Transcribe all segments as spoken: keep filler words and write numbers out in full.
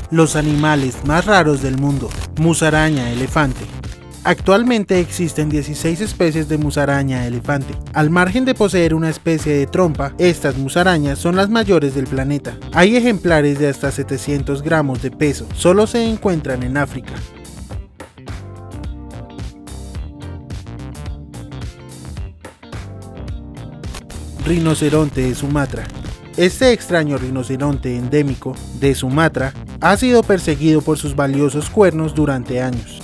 Los animales más raros del mundo. Musaraña elefante. Actualmente existen dieciséis especies de musaraña elefante. Al margen de poseer una especie de trompa, estas musarañas son las mayores del planeta. Hay ejemplares de hasta setecientos gramos de peso. Solo se encuentran en África. Rinoceronte de Sumatra. Este extraño rinoceronte endémico de Sumatra ha sido perseguido por sus valiosos cuernos durante años.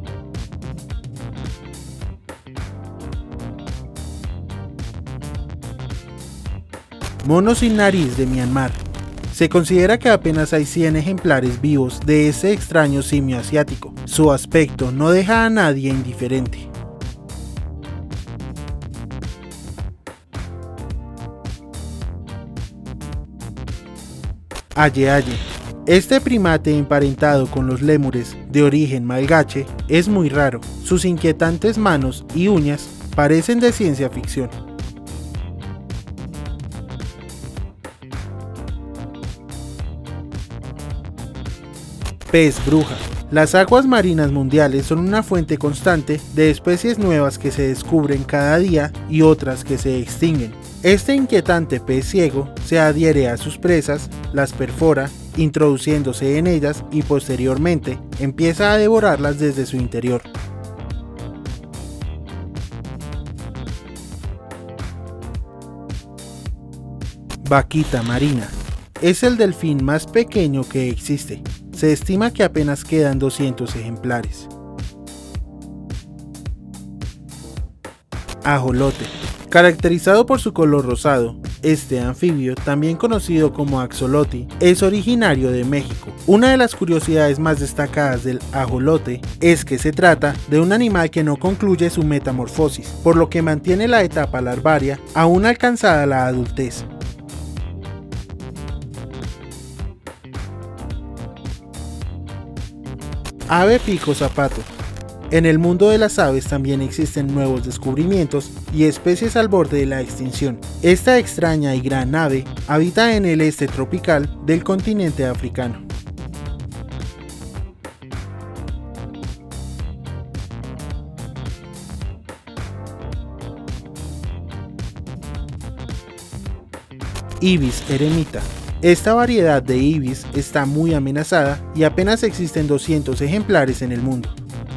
Mono sin nariz de Myanmar. Se considera que apenas hay cien ejemplares vivos de este extraño simio asiático. Su aspecto no deja a nadie indiferente. Aye aye. Este primate emparentado con los lémures de origen malgache es muy raro. Sus inquietantes manos y uñas parecen de ciencia ficción. Pez bruja. Las aguas marinas mundiales son una fuente constante de especies nuevas que se descubren cada día y otras que se extinguen. Este inquietante pez ciego se adhiere a sus presas, las perfora, introduciéndose en ellas y posteriormente empieza a devorarlas desde su interior. Vaquita marina. Es el delfín más pequeño que existe. Se estima que apenas quedan doscientos ejemplares. Ajolote. Caracterizado por su color rosado, este anfibio, también conocido como axolotl, es originario de México. Una de las curiosidades más destacadas del ajolote es que se trata de un animal que no concluye su metamorfosis, por lo que mantiene la etapa larvaria aún alcanzada la adultez. Ave pico zapato. En el mundo de las aves también existen nuevos descubrimientos y especies al borde de la extinción. Esta extraña y gran ave habita en el este tropical del continente africano. Ibis eremita. Esta variedad de ibis está muy amenazada y apenas existen doscientos ejemplares en el mundo.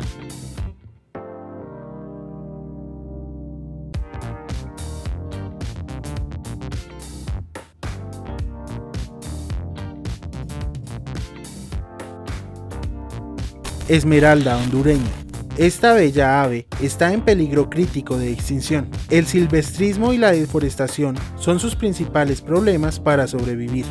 Esmeralda hondureña. Esta bella ave está en peligro crítico de extinción. El silvestrismo y la deforestación son sus principales problemas para sobrevivir.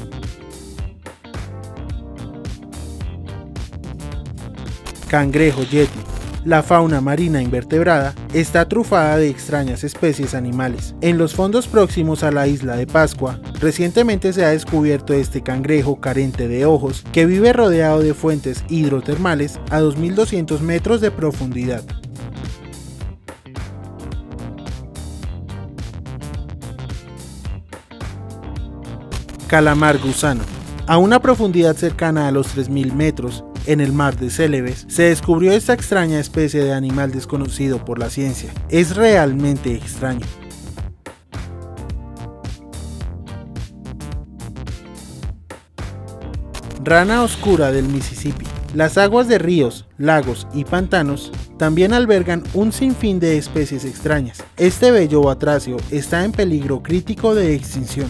Cangrejo yeti. La fauna marina invertebrada está trufada de extrañas especies animales. En los fondos próximos a la isla de Pascua, recientemente se ha descubierto este cangrejo carente de ojos que vive rodeado de fuentes hidrotermales a dos mil doscientos metros de profundidad. Calamar gusano. A una profundidad cercana a los tres mil metros, en el mar de Célebes, se descubrió esta extraña especie de animal desconocido por la ciencia. Es realmente extraño. Rana oscura del Mississippi. Las aguas de ríos, lagos y pantanos también albergan un sinfín de especies extrañas. Este bello batracio está en peligro crítico de extinción.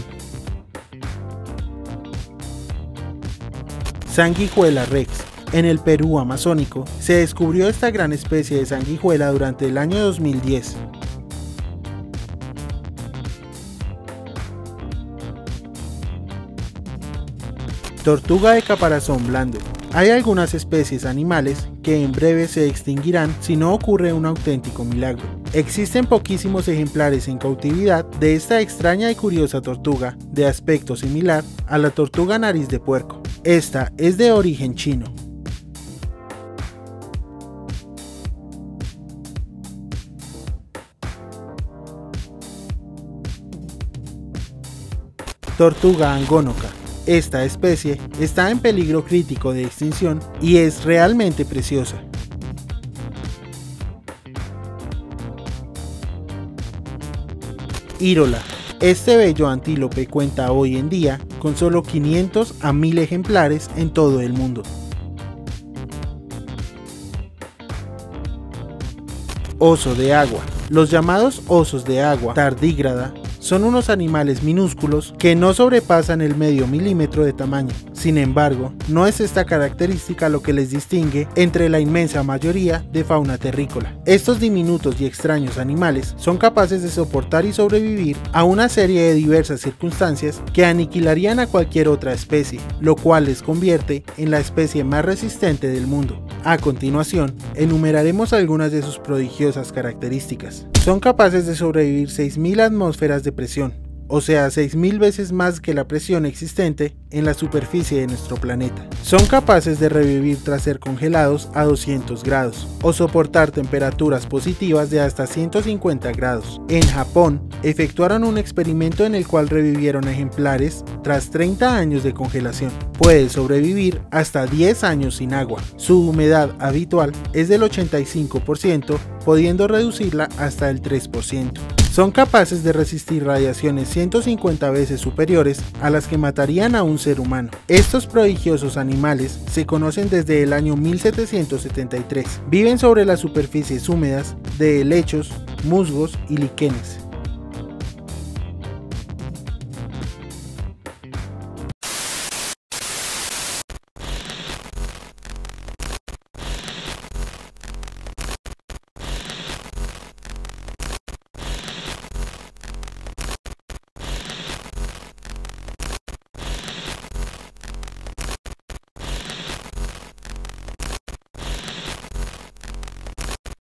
Sanguijuela rex. En el Perú amazónico se descubrió esta gran especie de sanguijuela durante el año dos mil diez. Tortuga de caparazón blando. Hay algunas especies animales que en breve se extinguirán si no ocurre un auténtico milagro. Existen poquísimos ejemplares en cautividad de esta extraña y curiosa tortuga de aspecto similar a la tortuga nariz de puerco. Esta es de origen chino. Tortuga angónoca. Esta especie está en peligro crítico de extinción y es realmente preciosa. Írola. Este bello antílope cuenta hoy en día con solo quinientos a mil ejemplares en todo el mundo. Oso de agua. Los llamados osos de agua tardígrada son unos animales minúsculos que no sobrepasan el medio milímetro de tamaño. Sin embargo, no es esta característica lo que les distingue entre la inmensa mayoría de fauna terrícola. Estos diminutos y extraños animales son capaces de soportar y sobrevivir a una serie de diversas circunstancias que aniquilarían a cualquier otra especie, lo cual les convierte en la especie más resistente del mundo. A continuación, enumeraremos algunas de sus prodigiosas características. Son capaces de sobrevivir seis mil atmósferas de presión, o sea seis mil veces más que la presión existente en la superficie de nuestro planeta. Son capaces de revivir tras ser congelados a doscientos grados, o soportar temperaturas positivas de hasta ciento cincuenta grados. En Japón, efectuaron un experimento en el cual revivieron ejemplares tras treinta años de congelación. Puede sobrevivir hasta diez años sin agua. Su humedad habitual es del ochenta y cinco por ciento, pudiendo reducirla hasta el tres por ciento. Son capaces de resistir radiaciones ciento cincuenta veces superiores a las que matarían a un ser humano. Estos prodigiosos animales se conocen desde el año mil setecientos setenta y tres. Viven sobre las superficies húmedas de helechos, musgos y líquenes.